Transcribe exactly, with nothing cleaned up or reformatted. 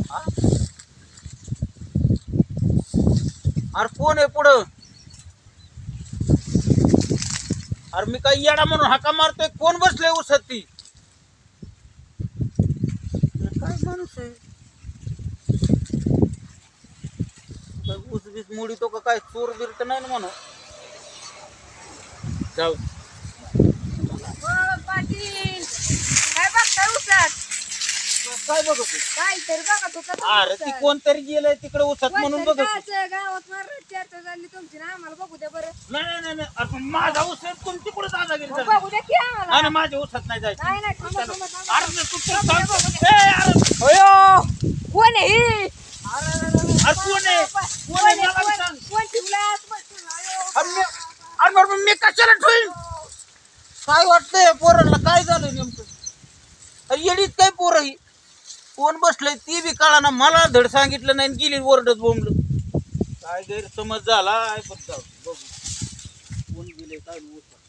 हा? अरे कोण आहे पुढं? अरे मी काही येडा म्हणून हाका मारतोय, कोण बसले उसत ती? काय माणूस आहे? काय ऊस बीस मुडी तो का काय चोर बीर तर नाही ना म्हणून जाऊ. पाटील काय बघताय उसात? काय बघत होती? काय तरी बघत होता. अरे ती कोणतरी गेलंय तिकडे उसत म्हणून बघत होती. गावात मारत चर्चा झाली तुमची ना, आम्हाला बघू द्या बरं. नाही नाही नाही नाही. अरे पण माझा ऊस आहे, तुम तिकडे दादागिरी मग करते. बघू द्या की आम्हाला. आणि माझ्या ऊसात नाही जायचं. नाही नाही थांबा थांबा थांबा. अरे तू तू थांब. ए, अरे अयो कोण आहे ही? अरे कोण आहे? कोण आहे मला बी सांग. कोण ठेवलाय आतमध्ये? अयो. अरे मी- अरे बरं मग मी कशाला ठेवीन? काय वाटतंय पोरांना? काय झालं नेमकं? अरे येडीत काय पोरं ही? कोण बसलंय ती बी कळा ना, मला धड सांगितलं नाही, गेली ओरडत बोंबलं. काय गैरसमज झाला आहे बघ. बघू कोण गेले काय.